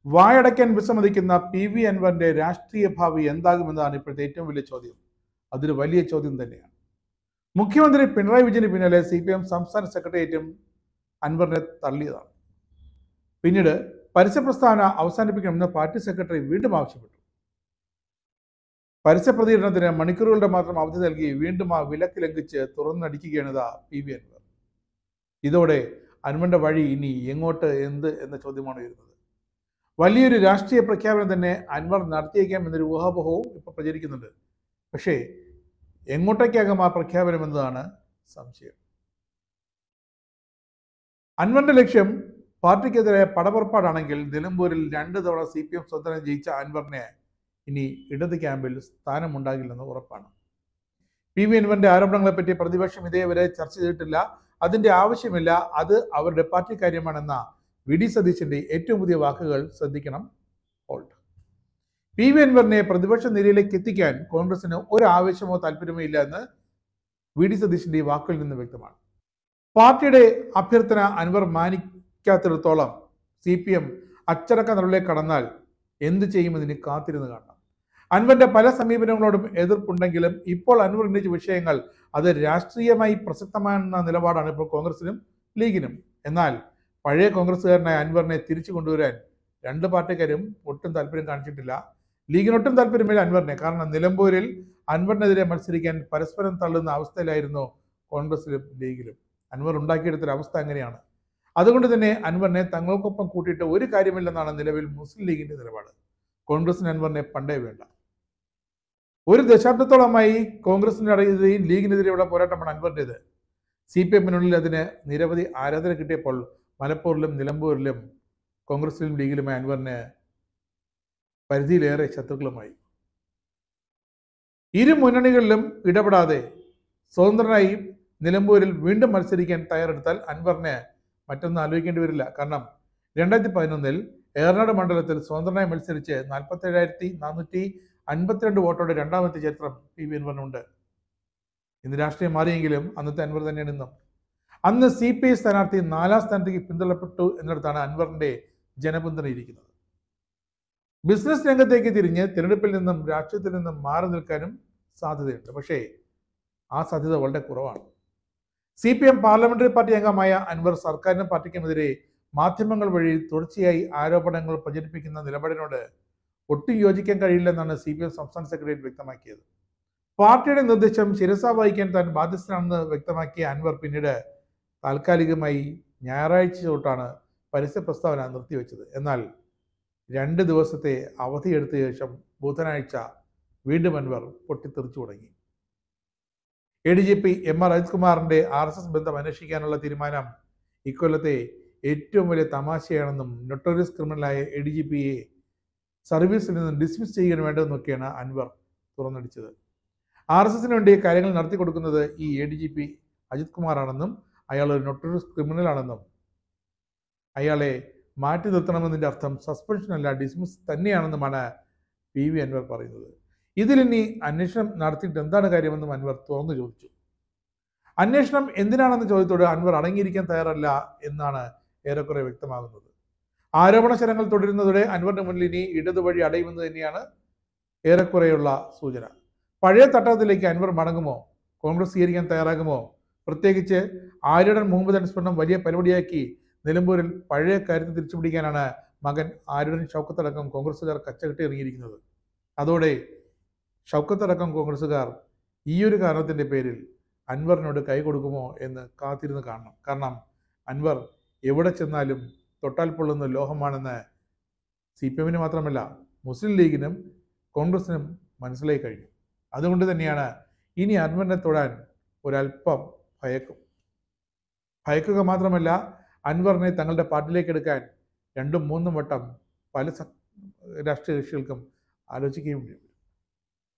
വായടയ്ക്കാൻ വിസമ്മതിക്കുന്ന PV അൻവറിന്റെ രാഷ്ട്രീയ ഭാവി എന്താകുമെന്നതാണ് ഇപ്പോഴത്തെ ഏറ്റവും വലിയ ചോദ്യം. അതൊരു വലിയ ചോദ്യം തന്നെയാണ്. മുഖ്യമന്ത്രി പിണറായി വിജയന് പിന്നാലെ CPM സംസ്ഥാന സെക്രട്ടേറിയറ്റും അൻവറിനെ തള്ളിയതാണ്. പിന്നീട് പരസ്യ പ്രസ്താവന അവസാനിപ്പിക്കണമെന്ന് പാർട്ടി സെക്രട്ടറി വീണ്ടും ആവശ്യപ്പെട്ടു. പരസ്യ പ്രതികരണത്തിന് മണിക്കൂറുകളുടെ മാത്രം അവധി നൽകി വീണ്ടും ആ വിലക്ക് ലംഘിച്ച് തുറന്നടിക്കുകയാണ് PV അൻവർ. ഇതോടെ അൻവറിന്റെ വഴി ഇനി എങ്ങോട്ട് എന്ന ചോദ്യമാണ് വരുന്നത്. വലിയൊരു രാഷ്ട്രീയ പ്രഖ്യാപനം തന്നെ അൻവർ നടത്തിയേക്കാം എന്നൊരു ഊഹാപോഹവും ഇപ്പോൾ പ്രചരിക്കുന്നുണ്ട്. പക്ഷേ എങ്ങോട്ടേക്കാകും ആ പ്രഖ്യാപനം എന്നതാണ് സംശയം. അൻവറിന്റെ ലക്ഷ്യം പാർട്ടിക്കെതിരെ പടപുറപ്പാടാണെങ്കിൽ നിലമ്പൂരിൽ 2 തവണ CPM സ്വതന്ത്രം ജയിച്ച അൻവറിന് ഇനി ഇടത് ക്യാമ്പിൽ സ്ഥാനമുണ്ടാകില്ലെന്ന് ഉറപ്പാണ്. PV അൻവറിന്റെ ആരോപണങ്ങളെപ്പറ്റി പ്രതിപക്ഷം ഇതേവരെ ചർച്ച ചെയ്തിട്ടില്ല. അതിന്റെ ആവശ്യമില്ല, അത് അവരുടെ പാർട്ടി കാര്യമാണെന്ന VD സതീശന്റെ ഏറ്റവും പുതിയ വാക്കുകൾ ശ്രദ്ധിക്കണം. ഹോൾഡ്. PV അൻവറിനെ പ്രതിപക്ഷ നിരയിലേക്ക് എത്തിക്കാൻ കോൺഗ്രസിന് ഒരു ആവേശമോ താല്പര്യമോ ഇല്ല എന്ന് VD സതീശന്റെ വാക്കുകളിൽ നിന്ന് വ്യക്തമാണ്. പാർട്ടിയുടെ അഭ്യർത്ഥന അൻവർ മാനിക്കാത്തിടത്തോളം CPM അച്ചടക്ക നടപടിയിലേക്ക് കടന്നാൽ എന്ത് ചെയ്യുമെന്ന് കാത്തിരുന്ന് കാണണം. അൻവറിന്റെ പല സമീപനങ്ങളോടും എതിർപ്പുണ്ടെങ്കിലും ഇപ്പോൾ അൻവർ ഉന്നയിച്ച വിഷയങ്ങൾ അത് രാഷ്ട്രീയമായി പ്രസക്തമാണെന്ന നിലപാടാണ് ഇപ്പോൾ കോൺഗ്രസിനും ലീഗിനും. എന്നാൽ പഴയ കോൺഗ്രസ്സുകാരനായ അൻവറിനെ തിരിച്ചു കൊണ്ടുവരാൻ 2 പാർട്ടിക്കാരും ഒട്ടും താല്പര്യം കാണിച്ചിട്ടില്ല. ലീഗിനൊട്ടും താല്പര്യമില്ല അൻവറിനെ. കാരണം നിലമ്പൂരിൽ അൻവറിനെതിരെ മത്സരിക്കാൻ പരസ്പരം തള്ളുന്ന അവസ്ഥയിലായിരുന്നു കോൺഗ്രസിലും ലീഗിലും. അൻവർ ഉണ്ടാക്കിയെടുത്തൊരു അവസ്ഥ അങ്ങനെയാണ്. അതുകൊണ്ട് തന്നെ അൻവറിനെ തങ്ങൾക്കൊപ്പം കൂട്ടിയിട്ട് ഒരു കാര്യമില്ലെന്നാണ് നിലവിൽ മുസ്ലിം ലീഗിന്റെ നിലപാട്. കോൺഗ്രസിന് അൻവറിനെ പണ്ടേ വേണ്ട. ഒരു ദശാബ്ദത്തോളമായി കോൺഗ്രസിനെതിരെയും ലീഗിനെതിരെയുള്ള പോരാട്ടമാണ് അൻവറിൻ്റെത്. CPMനുള്ളിൽ അതിന് നിരവധി ആരാധന കിട്ടിയപ്പോൾ മലപ്പൂരിലും നിലമ്പൂരിലും കോൺഗ്രസിലും ലീഗിലുമായി അൻവറിന് പരിധിയിലേറെ ശത്രുക്കളുമായി. ഇരു മുന്നണികളിലും ഇടപെടാതെ സ്വതന്ത്രനായി നിലമ്പൂരിൽ വീണ്ടും മത്സരിക്കാൻ തയ്യാറെടുത്താൽ അൻവറിന് മറ്റൊന്നും ആലോചിക്കേണ്ടി വരില്ല. കാരണം 2011 ഏറനാട് മണ്ഡലത്തിൽ സ്വതന്ത്രനായി മത്സരിച്ച് 47,452 വോട്ടോടെ രണ്ടാമത്തെ ചരിത്രം PV അൻവറിനുണ്ട്. ഇന്ന് രാഷ്ട്രീയം മാറിയെങ്കിലും അന്നത്തെ അൻവർ തന്നെയാണ് ഇന്നും. അന്ന് CPI സ്ഥാനാർത്ഥി 4ാം സ്ഥാനത്തേക്ക് പിന്തള്ളപ്പെട്ടു എന്നിടത്താണ് അൻവറിന്റെ ജനപിന്തുണ ഇരിക്കുന്നത്. ബിസിനസ് രംഗത്തേക്ക് തിരിഞ്ഞ് തിരഞ്ഞെടുപ്പിൽ നിന്നും രാഷ്ട്രീയത്തിൽ നിന്നും മാറി നിൽക്കാനും സാധ്യതയുണ്ട്. പക്ഷേ ആ സാധ്യത വളരെ കുറവാണ്. CPM പാർലമെന്ററി പാർട്ടി അംഗമായ അൻവർ സർക്കാരിനും പാർട്ടിക്കുമെതിരെ മാധ്യമങ്ങൾ വഴി തുടർച്ചയായി ആരോപണങ്ങൾ പ്രചരിപ്പിക്കുന്ന നിലപാടിനോട് ഒട്ടും യോജിക്കാൻ കഴിയില്ലെന്നാണ് CPM സംസ്ഥാന സെക്രട്ടറി വ്യക്തമാക്കിയത്. പാർട്ടിയുടെ നിർദ്ദേശം ശിരസാ വഹിക്കാൻ താൻ ബാധ്യസ്ഥനാണെന്ന് വ്യക്തമാക്കിയ അൻവർ പിന്നീട് താൽക്കാലികമായി ഞായറാഴ്ച തൊട്ടാണ് പരസ്യ പ്രസ്താവന നിർത്തിവെച്ചത്. എന്നാൽ 2 ദിവസത്തെ അവധിയെടുത്ത ശേഷം ബുധനാഴ്ച വീണ്ടും അൻവർ പൊട്ടിത്തെറിച്ചു തുടങ്ങി. ADGP MR അജിത് കുമാറിന്റെ RSS ബന്ധം അന്വേഷിക്കാനുള്ള തീരുമാനം ഇക്കൊല്ലത്തെ ഏറ്റവും വലിയ തമാശയാണെന്നും നൊട്ടോറിയസ് ക്രിമിനലായ ADGPയെ സർവീസിൽ നിന്ന് ഡിസ്മിസ് ചെയ്യാൻ വേണ്ടതെന്നൊക്കെയാണ് അൻവർ തുറന്നടിച്ചത്. RSSന് വേണ്ടി കാര്യങ്ങൾ നടത്തി കൊടുക്കുന്നത് ഈ ADGP അജിത് കുമാറാണെന്നും അയാൾ ഒരു നൊട്ടോറിയസ് ക്രിമിനലാണെന്നും അയാളെ മാറ്റി നിർത്തണമെന്നതിൻ്റെ അർത്ഥം സസ്പെൻഷൻ അല്ല ഡിസ്മിസ് തന്നെയാണെന്നുമാണ് PV അൻവർ പറയുന്നത്. ഇതിലിനി അന്വേഷണം നടത്തിയിട്ട് എന്താണ് കാര്യമെന്നും അൻവർ തുറന്നു ചോദിച്ചു. അന്വേഷണം എന്തിനാണെന്ന ചോദ്യത്തോട് അൻവർ അടങ്ങിയിരിക്കാൻ തയ്യാറല്ല എന്നാണ് ഏറെക്കുറെ വ്യക്തമാകുന്നത്. ആരോപണ ശരങ്ങൾ തുടരുന്നതോടെ അൻവറിന് മുന്നിൽ ഇനി ഇടതുവഴി അടയുമെന്ന് തന്നെയാണ് ഏറെക്കുറെയുള്ള സൂചന. പഴയ തട്ടത്തിലേക്ക് അൻവർ മടങ്ങുമോ? കോൺഗ്രസ് സ്വീകരിക്കാൻ തയ്യാറാകുമോ? പ്രത്യേകിച്ച് ആര്യടൻ മുഹമ്മദ് അനുസ്മരണം വലിയ പരിപാടിയാക്കി നിലമ്പൂരിൽ പഴയ കാര്യത്തിൽ തിരിച്ചുപിടിക്കാനാണ് മകൻ ആര്യടൻ ഷൗക്കത്ത് അടക്കം കോൺഗ്രസ്സുകാർ കച്ചകെട്ടി ഇറങ്ങിയിരിക്കുന്നത്. അതോടെ ഷൗക്കത്ത് അടക്കം കോൺഗ്രസ്സുകാർ ഈ ഒരു കാരണത്തിൻ്റെ പേരിൽ അൻവറിനോട് കൈ കൊടുക്കുമോ എന്ന് കാത്തിരുന്ന് കാണണം. കാരണം അൻവർ എവിടെ ചെന്നാലും തൊട്ടാൽ പൊള്ളുന്ന ലോഹമാണെന്ന് CPMന് മാത്രമല്ല മുസ്ലിം ലീഗിനും കോൺഗ്രസിനും മനസ്സിലായി കഴിഞ്ഞു. അതുകൊണ്ട് തന്നെയാണ് ഇനി അൻവറിനെ തൊടാൻ ഒരല്പം ഭയക്കുക മാത്രമല്ല അൻവറിനെ തങ്ങളുടെ പാർട്ടിയിലേക്ക് എടുക്കാൻ 2ഉം 3ഉം വട്ടം പല രാഷ്ട്രീയ കക്ഷികൾക്കും ആലോചിക്കുകയും